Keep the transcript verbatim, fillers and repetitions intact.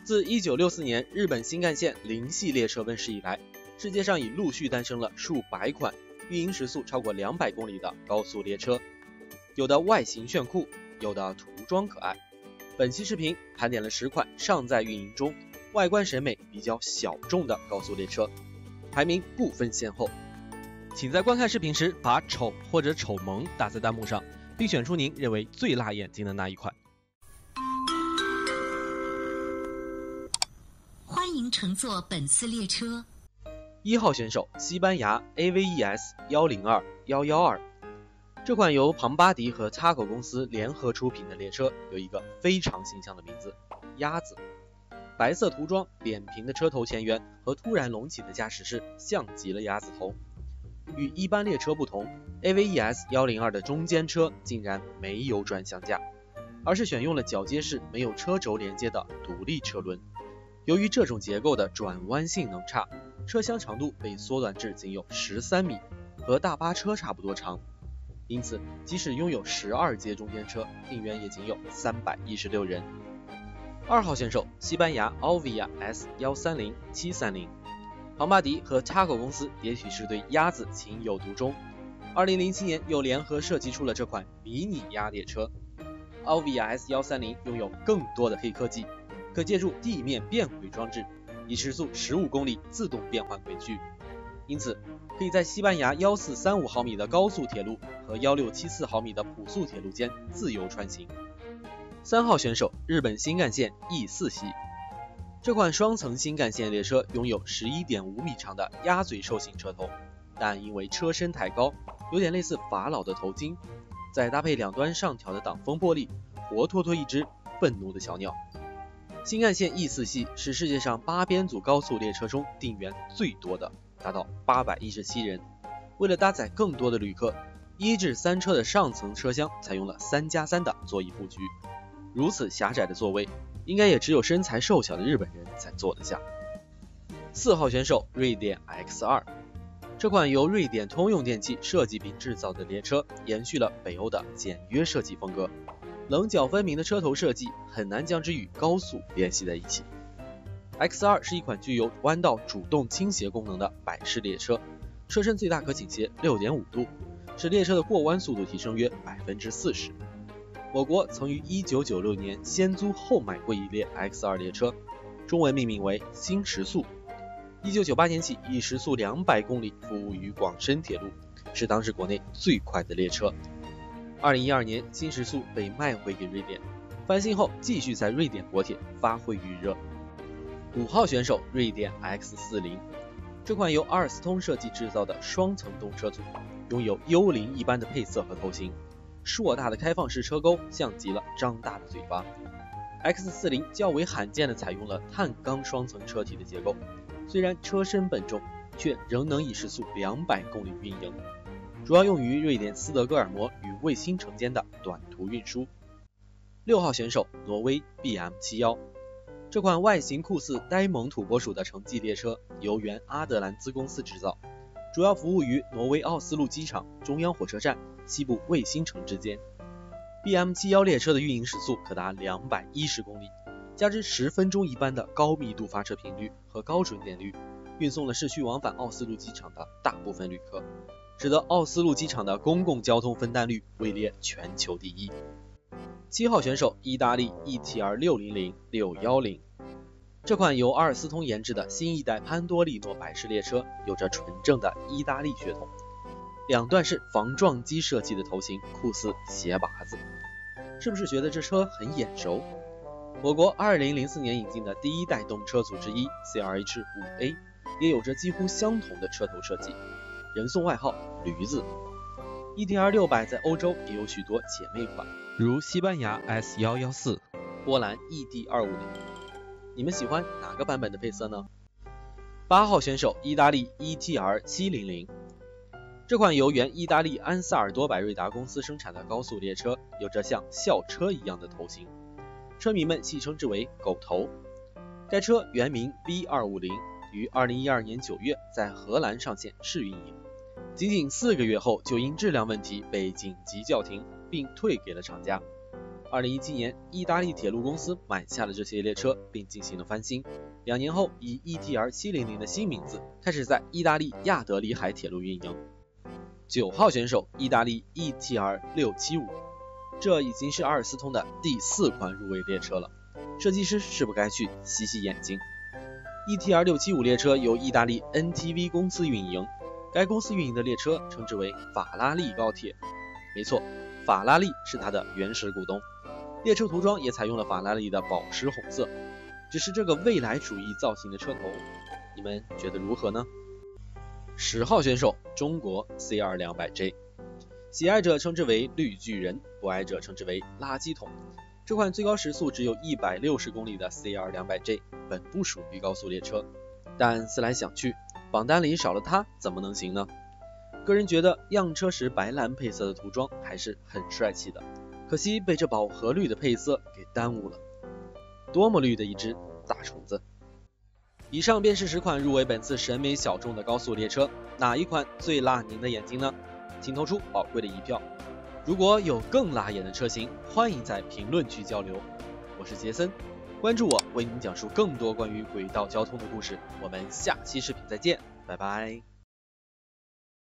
自一九六四年日本新干线零系列车问世以来，世界上已陆续诞生了数百款运营时速超过两百公里的高速列车，有的外形炫酷，有的涂装可爱。本期视频盘点了十款尚在运营中、外观审美比较小众的高速列车，排名不分先后。请在观看视频时把丑或者丑萌打在弹幕上，并选出您认为最辣眼睛的那一款。 欢迎乘坐本次列车。 一号选手西班牙 A V E S 一零二一一二，这款由庞巴迪和 Taco 公司联合出品的列车有一个非常形象的名字——鸭子。白色涂装、扁平的车头前缘和突然隆起的驾驶室像极了鸭子头。与一般列车不同， A V E S 一零二的中间车竟然没有转向架，而是选用了铰接式没有车轴连接的独立车轮。由于这种结构的转弯性能差，车厢长度被缩短至仅有十三米，和大巴车差不多长。因此，即使拥有十二节中间车，定员也仅有三百一十六人。二号选手西班牙 Alvia S 一三零七三零，庞巴迪和 Taco 公司也许是对鸭子情有独钟，二零零七年又联合设计出了这款迷你鸭列车。Alvia S 一三零拥有更多的黑科技，可借助地面变轨装置，以时速十五公里自动变换轨距，因此可以在西班牙一四三五毫米的高速铁路和一六七四毫米的普速铁路间自由穿行。三号选手日本新干线 E 四 系，这款双层新干线列车拥有 十一点五米长的鸭嘴兽型车头，但因为车身太高，有点类似法老的头巾，再搭配两端上挑的挡风玻璃，活脱脱一只愤怒的小鸟。新干线 E 四 系是世界上八编组高速列车中订员最多的，达到八百一十七人。为了搭载更多的旅客，一至三车的上层车厢采用了三加三的座椅布局。如此狭窄的座位，应该也只有身材瘦小的日本人才坐得下。四号选手瑞典 X 二，这款由瑞典通用电气设计并制造的列车，延续了北欧的简约设计风格。棱角分明的车头设计很难将之与高速联系在一起。X 二 是一款具有弯道主动倾斜功能的百式列车，车身最大可倾斜 六点五度，使列车的过弯速度提升约 百分之四十。我国曾于一九九六年先租后买过一列 X 二 列车，中文命名为新时速。一九九八年起以时速两百公里服务于广深铁路，是当时国内最快的列车。二零一二年，新时速被卖回给瑞典，翻新后继续在瑞典国铁发挥余热。五号选手瑞典 X 四十，这款由阿尔斯通设计制造的双层动车组，拥有幽灵一般的配色和头型，硕大的开放式车钩像极了张大的嘴巴。X 四十 较为罕见地采用了碳钢双层车体的结构，虽然车身笨重，却仍能以时速两百公里运营，主要用于瑞典斯德哥尔摩与卫星城间的短途运输。六号选手挪威 B M 七十一，这款外形酷似呆萌土拨鼠的城际列车由原阿德兰兹公司制造，主要服务于挪威奥斯陆机场、中央火车站、西部卫星城之间。B M 七十一 列车的运营时速可达两百一十公里，加之十分钟一班的高密度发车频率和高准点率，运送了市区往返奥斯陆机场的大部分旅客，使得奥斯陆机场的公共交通分担率位列全球第一。七号选手意大利 E T R 六零零六一零，这款由阿尔斯通研制的新一代潘多利诺百式列车有着纯正的意大利血统，两段式防撞击设计的头型酷似鞋拔子，是不是觉得这车很眼熟？我国二零零四年引进的第一代动车组之一 C R H 五 A 也有着几乎相同的车头设计，人送外号驴子。 E T R 六百 在欧洲也有许多姐妹款，如西班牙 S 一一四、波兰 E D 二五零。你们喜欢哪个版本的配色呢？八号选手意大利 E T R 七零零，这款由原意大利安萨尔多百瑞达公司生产的高速列车，有着像校车一样的头型，车迷们戏称之为狗头。该车原名 B 二五零，于二零一二年九月在荷兰上线试运营，仅仅四个月后就因质量问题被紧急叫停，并退给了厂家。 二零一七年，意大利铁路公司买下了这些列车，并进行了翻新。两年后，以 E T R 七零零 的新名字开始在意大利亚德里海铁路运营。九号选手，意大利 E T R 六七五，这已经是阿尔斯通的第四款入围列车了，设计师是不该去洗洗眼睛。E T R 六七五 列车由意大利 N T V 公司运营，该公司运营的列车称之为法拉利高铁。没错，法拉利是它的原始股东。列车涂装也采用了法拉利的宝石红色，只是这个未来主义造型的车头，你们觉得如何呢？十号选手，中国 C R 两百J， 喜爱者称之为绿巨人，不爱者称之为垃圾桶。这款最高时速只有一百六十公里的 C R 两百J 本不属于高速列车，但思来想去，榜单里少了它怎么能行呢？个人觉得样车时白蓝配色的涂装还是很帅气的，可惜被这饱和绿的配色给耽误了。多么绿的一只大虫子！以上便是十款入围本次审美小众的高速列车，哪一款最辣您的眼睛呢？请投出宝贵的一票。如果有更辣眼的车型，欢迎在评论区交流。我是杰森，关注我，为您讲述更多关于轨道交通的故事。我们下期视频再见，拜拜。